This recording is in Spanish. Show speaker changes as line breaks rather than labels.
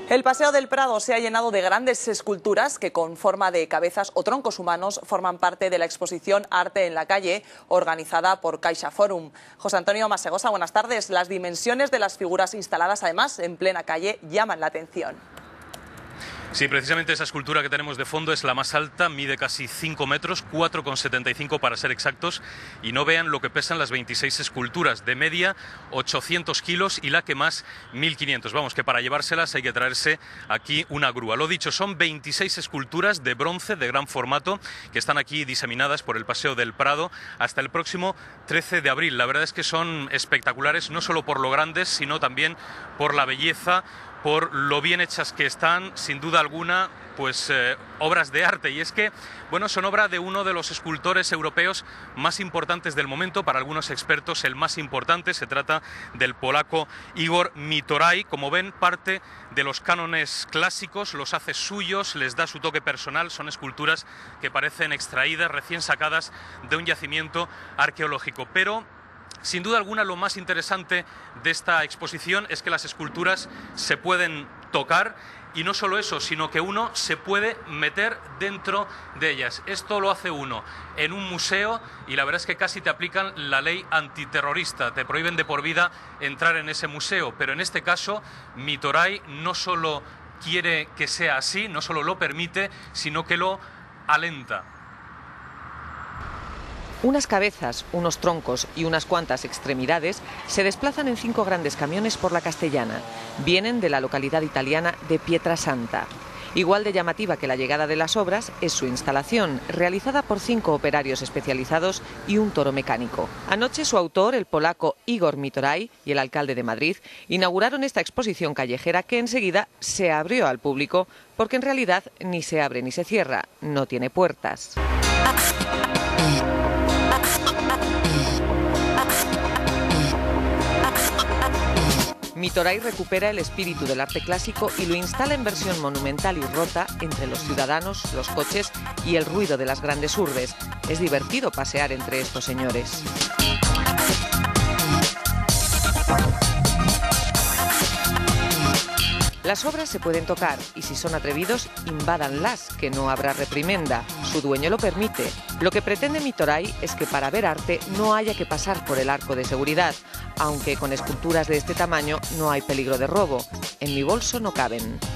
El Paseo del Prado se ha llenado de grandes esculturas que con forma de cabezas o troncos humanos forman parte de la exposición Arte en la Calle, organizada por CaixaForum. José Antonio Masegosa, buenas tardes. Las dimensiones de las figuras instaladas, además, en plena calle, llaman la atención.
Sí, precisamente esa escultura que tenemos de fondo es la más alta, mide casi 5 metros, 4,75 para ser exactos, y no vean lo que pesan las 26 esculturas, de media 800 kilos y la que más 1.500. Vamos, que para llevárselas hay que traerse aquí una grúa. Lo dicho, son 26 esculturas de bronce de gran formato que están aquí diseminadas por el Paseo del Prado hasta el próximo 13 de abril. La verdad es que son espectaculares, no solo por lo grandes, sino también por la belleza, por lo bien hechas que están, sin duda alguna, pues obras de arte. Y es que, bueno, son obra de uno de los escultores europeos más importantes del momento, para algunos expertos el más importante. Se trata del polaco Igor Mitoray. Como ven, parte de los cánones clásicos, los hace suyos, les da su toque personal. Son esculturas que parecen extraídas, recién sacadas de un yacimiento arqueológico. Pero sin duda alguna, lo más interesante de esta exposición es que las esculturas se pueden tocar, y no solo eso, sino que uno se puede meter dentro de ellas. Esto lo hace uno en un museo y la verdad es que casi te aplican la ley antiterrorista, te prohíben de por vida entrar en ese museo, pero en este caso Mitoray no solo quiere que sea así, no solo lo permite, sino que lo alenta.
Unas cabezas, unos troncos y unas cuantas extremidades se desplazan en 5 grandes camiones por la Castellana. Vienen de la localidad italiana de Pietrasanta. Igual de llamativa que la llegada de las obras es su instalación, realizada por 5 operarios especializados y un toro mecánico. Anoche su autor, el polaco Igor Mitoray, y el alcalde de Madrid inauguraron esta exposición callejera que enseguida se abrió al público, porque en realidad ni se abre ni se cierra, no tiene puertas. Mitoray recupera el espíritu del arte clásico y lo instala en versión monumental y rota entre los ciudadanos, los coches y el ruido de las grandes urbes. Es divertido pasear entre estos señores. Las obras se pueden tocar y, si son atrevidos, invádanlas, que no habrá reprimenda. Su dueño lo permite. Lo que pretende Mitoray es que para ver arte no haya que pasar por el arco de seguridad, aunque con esculturas de este tamaño no hay peligro de robo. En mi bolso no caben.